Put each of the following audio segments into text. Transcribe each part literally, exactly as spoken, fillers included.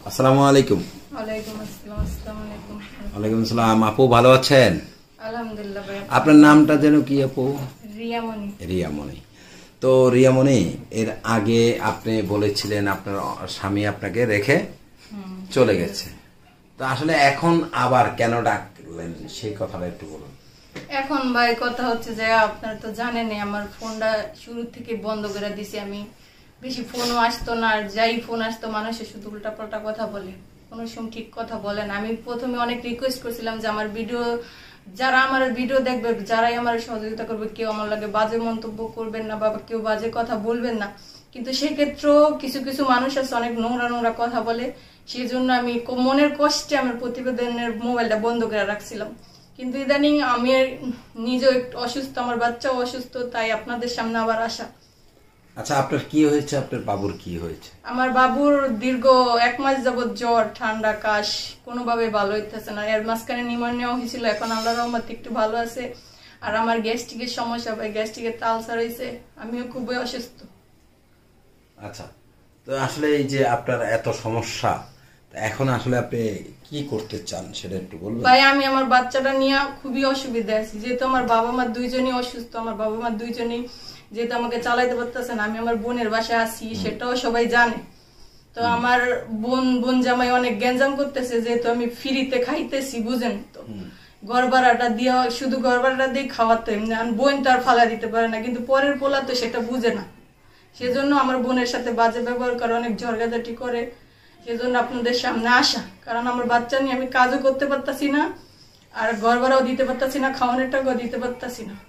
আসসালামু আলাইকুম। ওয়ালাইকুম আসসালাম। আসসালামু আলাইকুম। ওয়ালাইকুম আসসালাম। আপু ভালো আছেন? আলহামদুলিল্লাহ ভাই। আপনার নামটা যেন কি আপু? রিয়ামণি। রিয়ামণি। তো রিয়ামণি, এর আগে আপনি বলেছিলেন আপনার স্বামী আপনাকে রেখে চলে গেছে, তো আসলে এখন আবার কেন ডাকলেন সেই কথাটা একটু বলুন। এখন ভাই কথা হচ্ছে যে আপনারা তো জানেনই আমার ফোনটা শুরু থেকে বন্ধ করে দিছি আমি। বেশি ফোনও আসতো না, আর যাই ফোন আসতো মানুষের শুধু উল্টাপাল্টা কথা বলে, কোনো সময় ঠিক কথা বলে না। আমি প্রথমে অনেক রিকোয়েস্ট করছিলাম যে আমার ভিডিও যারা আমার ভিডিও দেখবে, যারাই আমার সহযোগিতা করবে, কেউ আমার লাগে বাজে মন্তব্য করবেন না বা কেউ বাজে কথা বলবেন না। কিন্তু সেক্ষেত্রেও কিছু কিছু মানুষ আছে অনেক নোংরা নোংরা কথা বলে, সেই জন্য আমি মনের কষ্টে আমার প্রতিবেদনের মোবাইলটা বন্ধ করে রাখছিলাম। কিন্তু ইদানিং আমি নিজেও একটু অসুস্থ, আমার বাচ্চাও অসুস্থ, তাই আপনাদের সামনে আবার আসা। আচ্ছা, আপনার কি হয়েছে? আপনার বাবুর কি হয়েছে? আমার বাবুর দীর্ঘ এক মাস যাবত জ্বর, ঠান্ডা, কাশ, কোনোভাবে ভালো হইতেছে না। এর মাঝখানে নিউমোনিয়া হয়েছিল, এখন আল্লাহর রহমতে একটু ভালো আছে। আর আমার গ্যাস্ট্রিকের সমস্যা, ভাই গ্যাস্ট্রিকের আলসার হয়েছে, আমিও খুবই অসুস্থ। আচ্ছা, তো আসলে এই যে আপনার এত সমস্যা, এখন আসলে আপনি কি করতে চান সেটা একটু বলবেন? ভাই আমি আমার বাচ্চাটা নিয়ে খুবই অসুবিধা আছি, যেহেতু আমার বাবা মা দুইজনই অসুস্থ। আমার বাবা মা দুইজনই যেহেতু আমাকে চালাইতে পারতেছে না, আমি আমার বোনের বাসায় আছি, সেটাও সবাই জানে। তো আমার বোন বোন জামাই অনেক গ্যাঞ্জাম করতেছে, যেহেতু আমি ফ্রিতে খাইতেছি, বুঝেন তো। ঘর ভাড়াটা দিয়ে শুধু ঘর ভাড়াটা দিয়ে খাওয়াতে, বোন তো আর ফালা দিতে পারে না, কিন্তু পরের পোলা তো সেটা বুঝে না। সেজন্য আমার বোনের সাথে বাজে ব্যবহার করে, অনেক ঝরগাঝাটি করে। সেজন্য আপনাদের সামনে আসা, কারণ আমার বাচ্চা নিয়ে আমি কাজও করতে পারতাছি না, আর ঘর ভাড়াও দিতে পারতাছি না, খাওয়ানোর টাকাও দিতে পারতাছি না।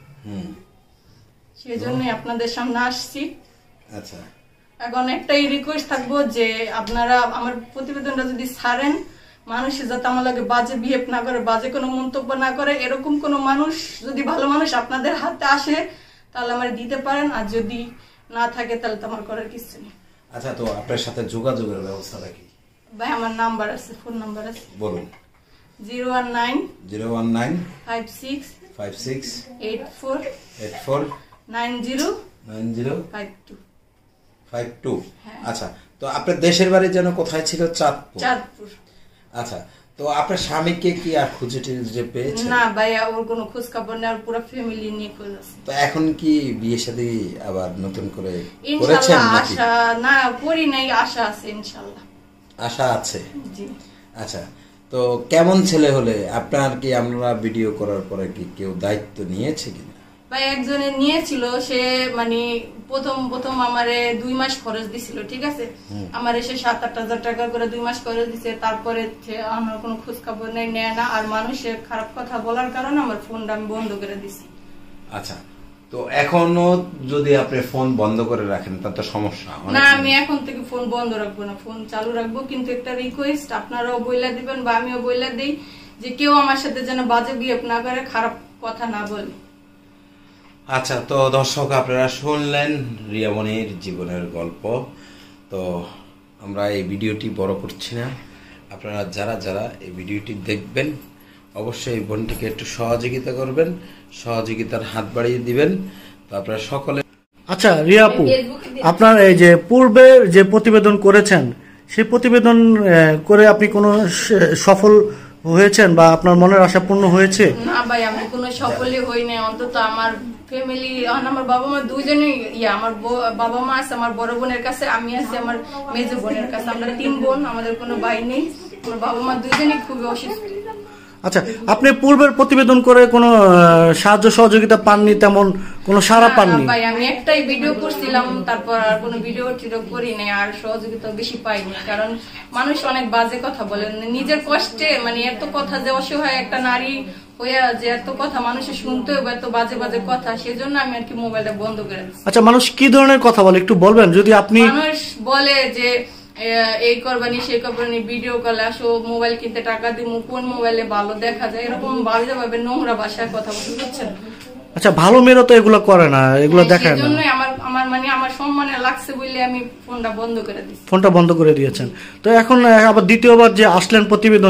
সেই জন্যই আপনাদের সামনে আসছি। আচ্ছা, এখন একটাই রিকোয়েস্ট থাকবো যে আপনারা আমার প্রতিবেদনটা যদি ছাড়েন, মানুষের যাতে আমার লাগে বাজে বিহেভ না করে, বাজে কোনো মন্তব্য না করে। এরকম কোনো মানুষ যদি ভালো মানুষ আপনাদের হাতে আসে তাহলে আমার দিতে পারেন, আর যদি না থাকে তাহলে তো আমার করার কিছু নেই। আচ্ছা, তো আপনার সাথে যোগাযোগের ব্যবস্থাটা কি? ভাই আমার নাম্বার আছে, ফোন নাম্বার আছে, বলুন। Zero one nine zero one nine five six five six eight four eight four nine zero nine zero five two five two. আচ্ছা, তো আপনার দেশের বাড়ি যেন কোথায় ছিল? চাঁদপুর। চাঁদপুর। আচ্ছা, তো আপনার স্বামীকে কি আর খুঁজে টুজে পেয়েছেন? না ভাই, ওর কোনো খোঁজ খবর নেই, আর পুরো ফ্যামিলি নিয়ে খোঁজ আছে। তো এখন কি বিয়ে শাদী আবার নতুন করে করেছেন? ইনশাআল্লাহ আশা না করি নাই, আশা আছে ইনশাআল্লাহ। আশা আছে? জি। আচ্ছা, তো কেমন ছেলে হলে আপনার কি আমরা ভিডিও করার পরে কি কেউ দায়িত্ব নিয়েছে কিনা? ভাই একজনে নিয়েছিল, সে মানে প্রথম প্রথম আমারে দুই মাস খরচ দিছিল, ঠিক আছে। আমার এসে সাত আট হাজার টাকা করে দুই মাস খরচ দিছে, তারপরে আমার কোনো খোঁজ খবর নেই, নেয় না। আর মানুষের খারাপ কথা বলার কারণে আমার ফোনটা আমি বন্ধ করে দিছি। আচ্ছা, তো এখনো যদি আপনি ফোন বন্ধ করে রাখেন তা তো সমস্যা না, আমি এখন থেকে ফোন বন্ধ রাখবো না, ফোন চালু রাখবো। কিন্তু একটা রিকোয়েস্ট আপনারাও বইলা দিবেন বা আমিও বইলা দিই যে কেউ আমার সাথে যেন বাজে বিহেভ না করে, খারাপ কথা না বলে। আচ্ছা, তো দর্শক আপনারা শুনলেন রিয়ামণির জীবনের গল্প। তো আমরা এই ভিডিওটি বড় করছি না, আপনারা যারা যারা এই ভিডিওটি দেখবেন অবশ্যই এই বোনটিকে একটু সহযোগিতা করবেন, সহযোগিতার হাত বাড়িয়ে দিবেন। তো আপনারা সকলে। আচ্ছা রিয়া আপু, আপনার এই যে পূর্বে যে প্রতিবেদন করেছেন সেই প্রতিবেদন করে আপনি কোনো সফল হয়েছেন বা আপনার মনের আশা পূর্ণ হয়েছে? না ভাই, আমি কোনো সফলই হই নাই। অন্তত আমার ফ্যামিলি, আমার বাবা মা দুইজনই ইয়া, আমার বাবা মা আছে আমার বড় বোনের কাছে, আমি আছি আমার মেজো বোনের কাছে। আমরা তিন বোন, আমাদের কোনো ভাই নেই। আমার বাবা মা দুইজনই খুবই অসুস্থ। আচ্ছা, আপনি পূর্বের প্রতিবেদন করে কোনো সাহায্য সহযোগিতা পাননি, তেমন কোনো সাড়া পাননি? ভাই আমি একটাই ভিডিও করছিলাম, তারপর আর কোনো ভিডিও টিডিও করি নাই, আর সহযোগিতা বেশি পাইনি। কারণ মানুষ অনেক বাজে কথা বলে, নিজের কষ্টে মানে এত কথা, যে অসহায় একটা নারী হইয়া যে এত কথা মানুষের শুনতে হবে, এত বাজে বাজে কথা, সেজন্য আমি আর কি মোবাইলটা বন্ধ করে দিচ্ছি। আচ্ছা, মানুষ কি ধরনের কথা বলে একটু বলবেন? যদি আপনি মানুষ বলে যে এই করবানি সেই করবানি, ভিডিও কলে আসো, মোবাইল কিনতে টাকা দিব, কোন মোবাইলে ভালো দেখা যায়, এরকম বাজে ভাবে নোংরা ভাষায় কথা বলতে বুঝছেন। আচ্ছা, ভালো মেয়েরা তো এগুলো করে না, এগুলো দেখায় না। সেজন্যই আমার আমার মানে আমার সম্মানে লাগছে বলে আমি ফোনটা বন্ধ করে দিয়েছি। ফোনটা বন্ধ করে দিয়েছেন। তো এখন আবার দ্বিতীয়বার যে আসলেন প্রতিবেদনে,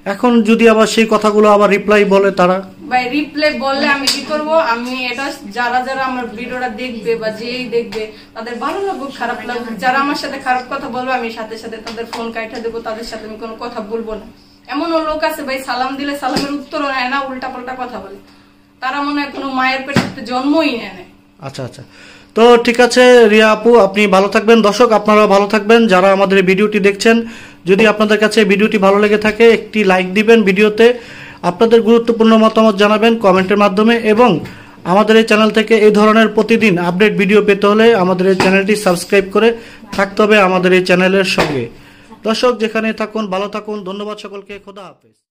এখন যদি আবার সেই কথাগুলো আবার রিপ্লাই বলে তারা, ভাই রিপ্লাই বললে আমি কি করব? আমি এটা যারা যারা আমার ভিডিওটা দেখবে বা যেই দেখবে তাদের ভালো লাগুক খারাপ লাগুক, যারা আমার সাথে খারাপ কথা বলবে আমি সাথে সাথে তাদের ফোন কাইটা দেবো, তাদের সাথে আমি কোনো কথা বলবো না। এমনও লোক আছে ভাই সালাম দিলে সালামের উত্তরও নেয় না, উল্টা পাল্টা কথা বলে। তারা মনে হয় কোনো মায়ের পেটে জন্মই নেয় না। আচ্ছা আচ্ছা, তো ঠিক আছে রিয়া আপু, আপনি ভালো থাকবেন। দর্শক আপনারা ভালো থাকবেন, যারা আমাদের এই ভিডিওটি দেখছেন, যদি আপনাদের কাছে ভিডিওটি ভালো লেগে থাকে একটি লাইক দিবেন, ভিডিওতে আপনাদের গুরুত্বপূর্ণ মতামত জানাবেন কমেন্টের মাধ্যমে, এবং আমাদের এই চ্যানেল থেকে এই ধরনের প্রতিদিন আপডেট ভিডিও পেতে হলে আমাদের এই চ্যানেলটি সাবস্ক্রাইব করে থাকতে হবে আমাদের এই চ্যানেলের সঙ্গে। দর্শক যেখানে থাকুন ভালো থাকুন, ধন্যবাদ সকলকে, খোদা হাফেজ।